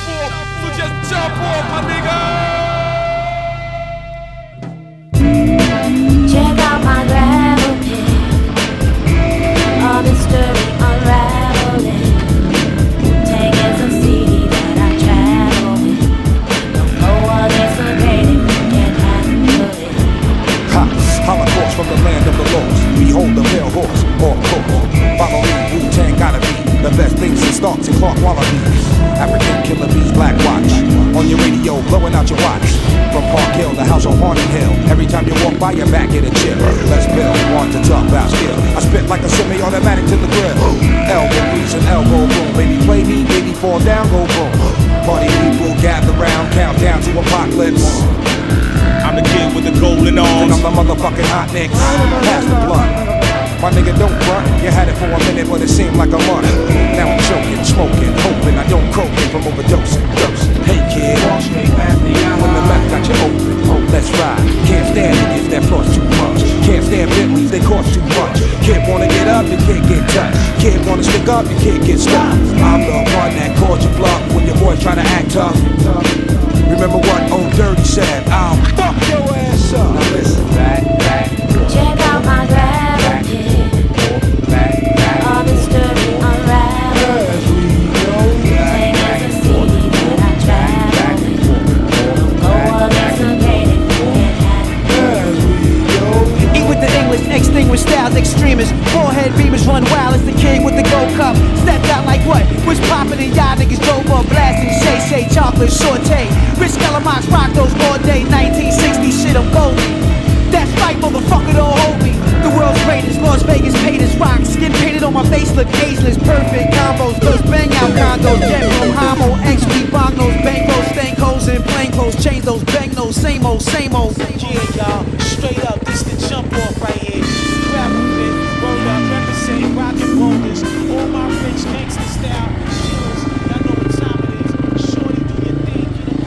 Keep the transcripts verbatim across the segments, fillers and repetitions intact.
off, so just jump off, my nigga. Check out my gravel pit, all this story unraveling. Take as a C D that I travel with. Don't know what it's so great if you can't handle it. Ha! Holocaust from the land of the lost. Behold the pale horse, or course. Follow me, Wu-Tang gotta be the best things in Starks and Clark Wallabies. African killer bees, Black Watch. On your radio, blowing out your watch. From Park Hill, the house on Haunted Hill. Every time you walk by, your back get a chill. Let's build, want to talk about skill. I spit like a semi-automatic to the grill. Elbow grease and elbow boom. Baby play me, baby fall down, go boom. Party people gather round, count down to apocalypse. I'm the kid with the golden And arms. I'm the motherfucking hot nicks. Pass the blunt. My nigga don't front. You had it for a minute, but it seemed like a month. Now I'm choking, smoking, hoping I don't croak it from overdosing. Dosing. Hey kid, when the left got you open, oh let's ride. Can't stand niggas that floss too much. Can't stand Bentleys, they cost too much. Kid wanna get up, you can't get touched. Kid wanna stick up, you can't get stuck. I'm the one that calls you bluff when your boy's trying to act tough. Remember what Old Dirty said? I'll fuck your ass up. Now listen, back, back. Check out my gravel pit, all this story unraveling. Take as a C D that I travel with. Don't know what it's so great if you can't handle it. Eat with the English, extinguished styles, extremists. Forehead beamers run wild as the king with the gold cup. Stepped out like what? Was poppin' and y'all niggas drove up blasting. Shay Shay, chocolate, saute. Rich Calamox rock those all day. nineteen sixty shit, I'm golden. That's right, motherfucker, don't hold me. The world's greatest, Las Vegas paid as rock. Skin painted on my face, look ageless. Perfect combos, those bang out condos. Jet from Homo, X P bongos, bangos, stank hoes in plain clothes. Change those bang those, same old, same old. Yeah, y'all, straight up, this the jump off right here. Gravel pit, roll up, represent, rockin' boulders. All my rich gangsta style killers. Y'all know what time it is. Shorty, do your thing, you know.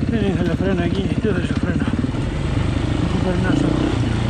Δεν ήθελε φρένο εκεί, τι έδωσε φρένο. Αφού περνάς από.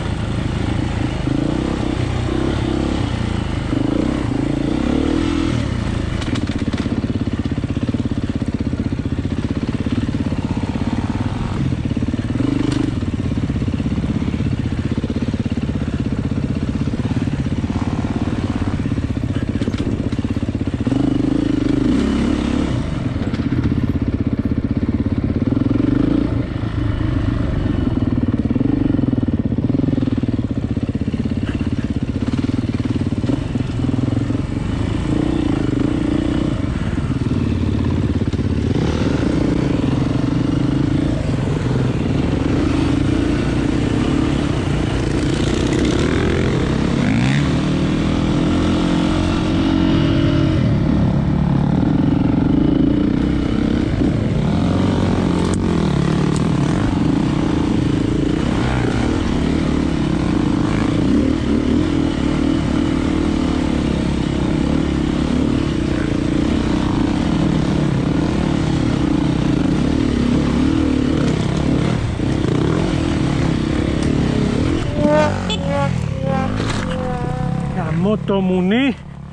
Γαμώ το μουνί.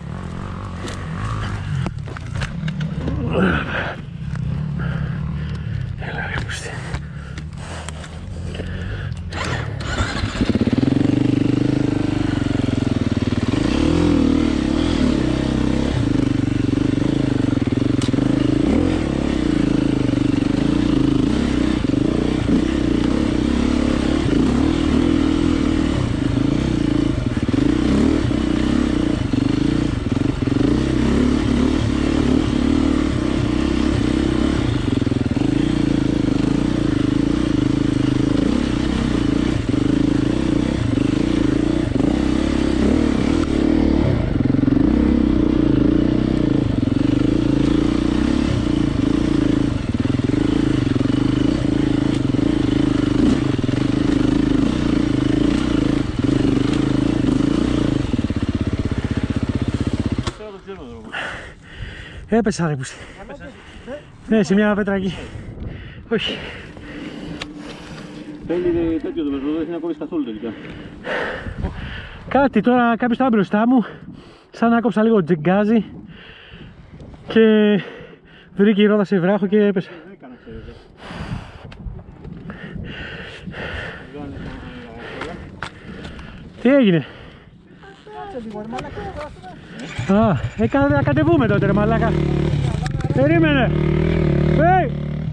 Έλα ρε πούστη. Έπεσα ρε πούστη. Ναι, σε μια πέτρα εκεί. Όχι. Θέλει τέτοιο το πετρό, δεν έχει να κόβεις καθόλου τελικά. Κάτι τώρα, κάποιος ήταν μπροστά μου, σαν να κόψα λίγο τζεγκάζι και βρήκε η ρόδα σε βράχο και έπεσα. Τι έγινε? Α, έκανα να κατεβούμε τότε ρε μαλάκα. Περίμενε. Hey!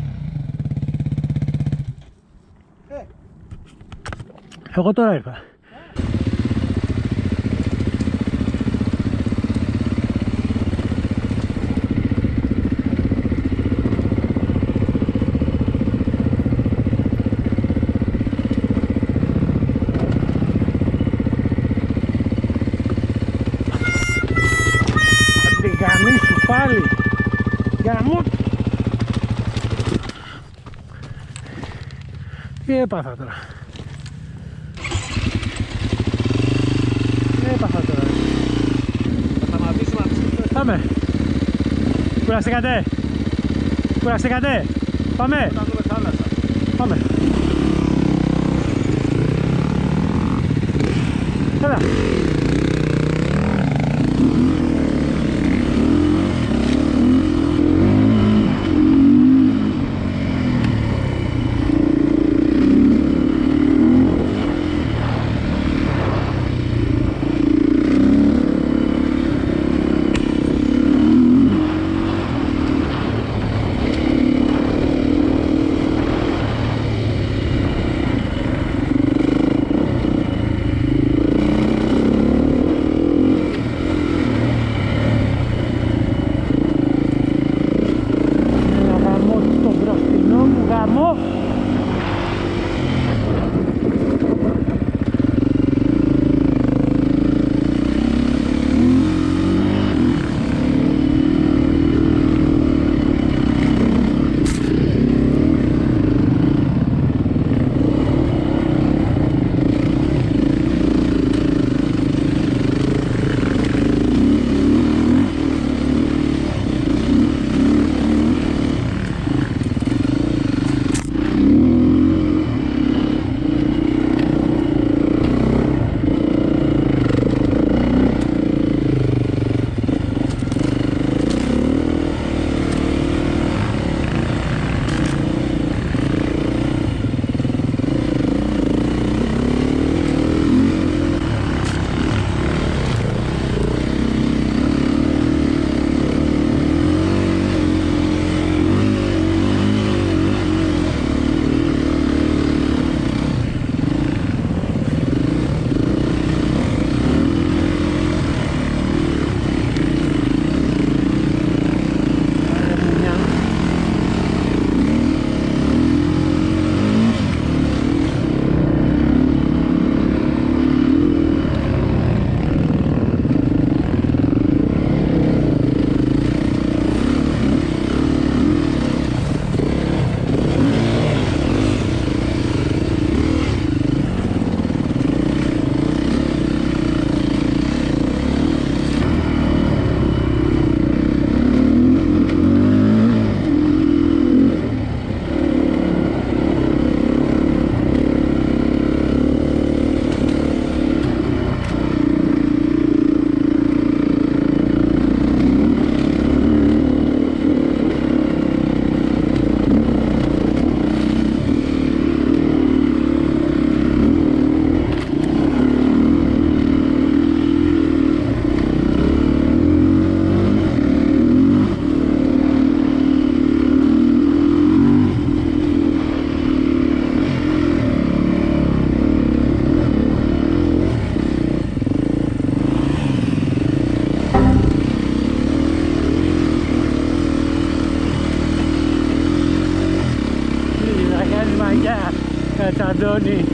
Εγώ τώρα ήρθα. Γαμίσου πάλι. Γαμώ. Τι έπαθα τώρα. Τι έπαθα τώρα. Θα σταματήσουμε να ψηφίσουμε. Πάμε. Κουραστήκατε. Κουραστήκατε. Πάμε. Θα δούμε θάλασσα. Πάμε. Έλα. κάνεις μαγιά, Κατσαντώνη?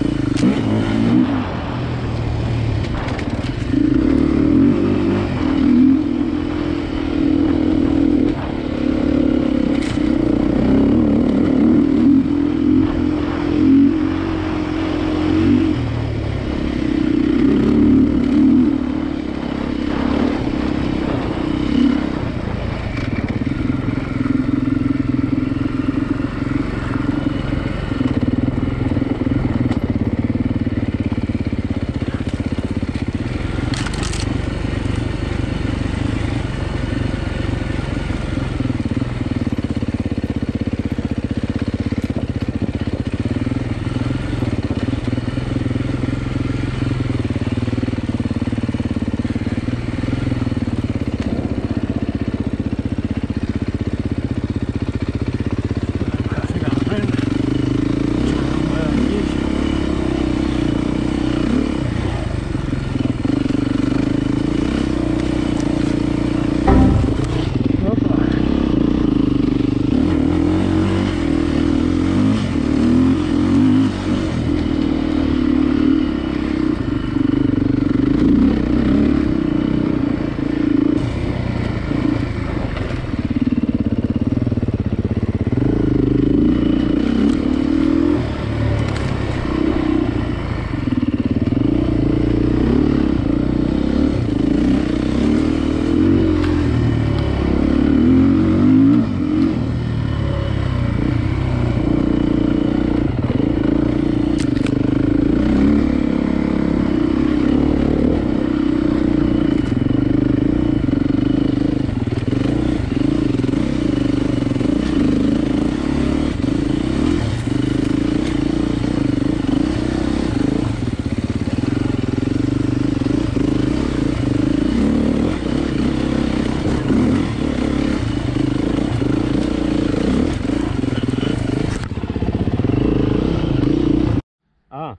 Α,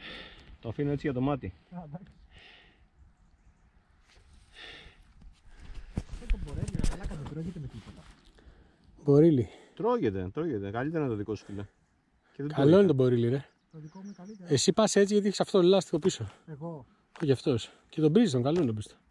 το αφήνω έτσι για το μάτι. Μπορίλι. Τρώγεται, τρώγεται. Καλύτερα είναι το δικό σου, φίλε. Καλό είναι το μπορίλι, ρε. Εσύ πας έτσι γιατί έχεις αυτό το λάστιχο πίσω. Εγώ. Όχι αυτός. Και τον πρίζεις τον, καλό είναι το πίσω.